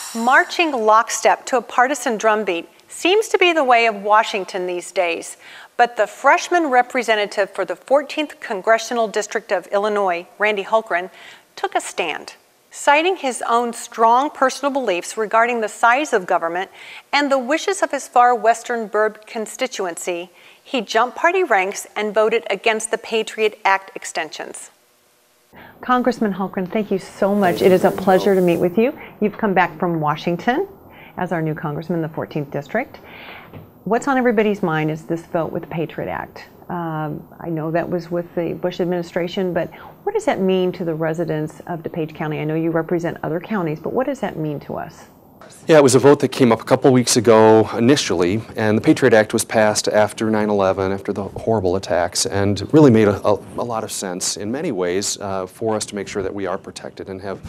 Marching lockstep to a partisan drumbeat seems to be the way of Washington these days, but the freshman representative for the 14th Congressional District of Illinois, Randy Hultgren, took a stand, citing his own strong personal beliefs regarding the size of government and the wishes of his far western burb constituency. He jumped party ranks and voted against the Patriot Act extensions. Congressman Hultgren, thank you so much. It is a pleasure to meet with you. You've come back from Washington as our new congressman in the 14th District. What's on everybody's mind is this vote with the Patriot Act. I know that was with the Bush administration, but what does that mean to the residents of DuPage County? I know you represent other counties, but what does that mean to us? Yeah, it was a vote that came up a couple weeks ago initially, and the Patriot Act was passed after 9/11, after the horrible attacks, and really made a lot of sense in many ways for us to make sure that we are protected and have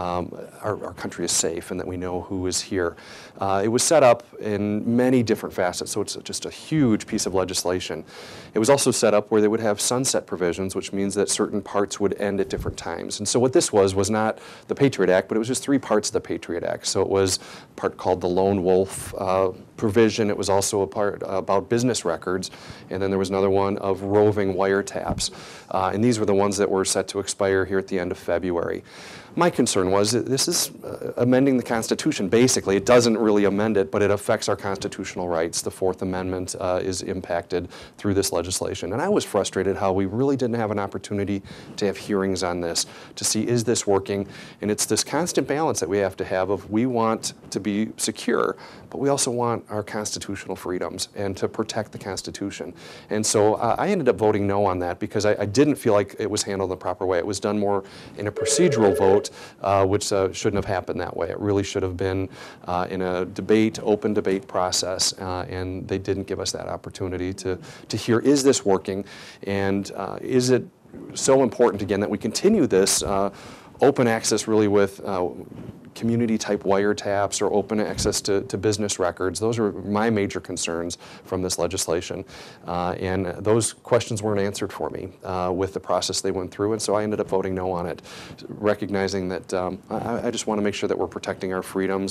our country is safe and that we know who is here. It was set up in many different facets, so it's just a huge piece of legislation. It was also set up where they would have sunset provisions, which means that certain parts would end at different times. And so what this was not the Patriot Act, but it was just three parts of the Patriot Act. So it was a part called the lone wolf provision. It was also a part about business records, and then there was another one of roving wiretaps. And these were the ones that were set to expire here at the end of February. My concern was that this is amending the Constitution. Basically, it doesn't really amend it, but it affects our constitutional rights. The Fourth Amendment is impacted through this legislation. And I was frustrated how we really didn't have an opportunity to have hearings on this, to see is this working. And it's this constant balance that we have to have of we want to be secure, but we also want our constitutional freedoms and to protect the Constitution. And so I ended up voting no on that because I didn't feel like it was handled the proper way. It was done more in a procedural vote, which shouldn't have happened that way. It really should have been in a debate, open debate process, and they didn't give us that opportunity to hear, is this working, and is it so important, again, that we continue this open access really with community-type wiretaps or open access to business records. Those are my major concerns from this legislation. And those questions weren't answered for me with the process they went through, and so I ended up voting no on it, recognizing that I just want to make sure that we're protecting our freedoms,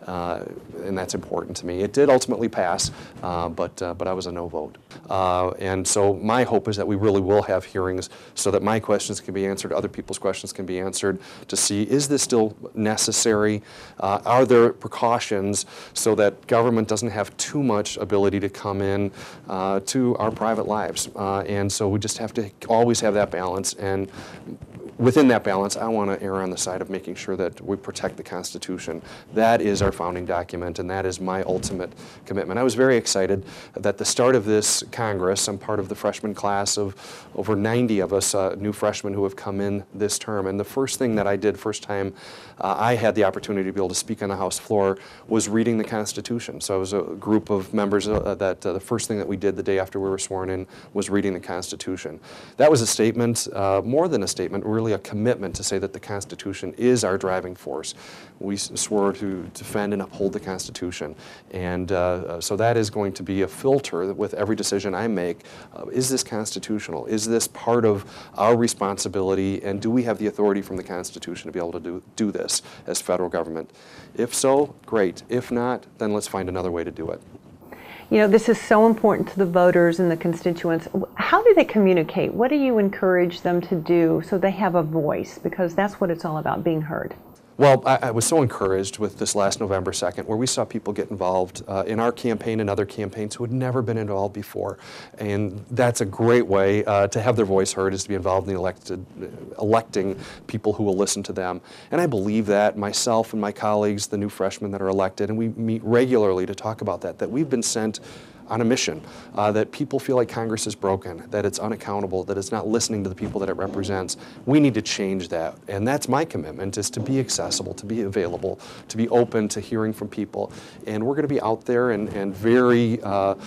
and that's important to me. It did ultimately pass, but I was a no vote. And so my hope is that we really will have hearings so that my questions can be answered, other people's questions can be answered, to see, is this still necessary? Are there precautions so that government doesn't have too much ability to come in to our private lives? And so we just have to always have that balance. And within that balance, I want to err on the side of making sure that we protect the Constitution. That is our founding document, and that is my ultimate commitment. I was very excited that the start of this Congress, I'm part of the freshman class of over 90 of us new freshmen who have come in this term, and the first thing that I did, first time I had the opportunity to be able to speak on the House floor, was reading the Constitution. So I was a group of members that the first thing that we did the day after we were sworn in was reading the Constitution. That was a statement, more than a statement, really a commitment to say that the Constitution is our driving force. We swore to defend and uphold the Constitution, and so that is going to be a filter with every decision I make. Is this constitutional? Is this part of our responsibility, and do we have the authority from the Constitution to be able to do this as federal government? If so, great. If not, then let's find another way to do it. You know, this is so important to the voters and the constituents. How do they communicate? What do you encourage them to do so they have a voice? Because that's what it's all about, being heard. Well, I was so encouraged with this last November 2nd, where we saw people get involved in our campaign and other campaigns who had never been involved before. And that's a great way to have their voice heard, is to be involved in the electing people who will listen to them. And I believe that, myself and my colleagues, the new freshmen that are elected, and we meet regularly to talk about that we've been sent on a mission, that people feel like Congress is broken, that it's unaccountable, that it's not listening to the people that it represents. We need to change that, and that's my commitment, is to be accessible, to be available, to be open to hearing from people. And we're going to be out there and very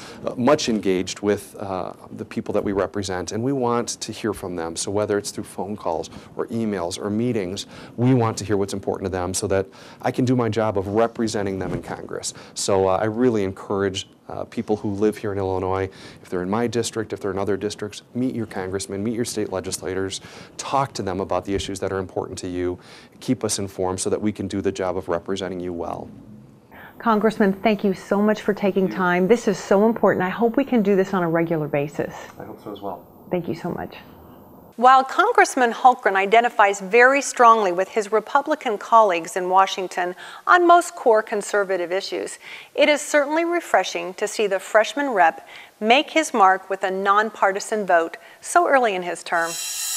much engaged with the people that we represent, and we want to hear from them. So whether it's through phone calls or emails or meetings, we want to hear what's important to them so that I can do my job of representing them in Congress. So I really encourage people who live here in Illinois. If they're in my district, if they're in other districts, meet your congressmen, meet your state legislators, talk to them about the issues that are important to you, keep us informed so that we can do the job of representing you well. Congressman, thank you so much for taking time. This is so important. I hope we can do this on a regular basis. I hope so as well. Thank you so much. While Congressman Hultgren identifies very strongly with his Republican colleagues in Washington on most core conservative issues, it is certainly refreshing to see the freshman rep make his mark with a nonpartisan vote so early in his term.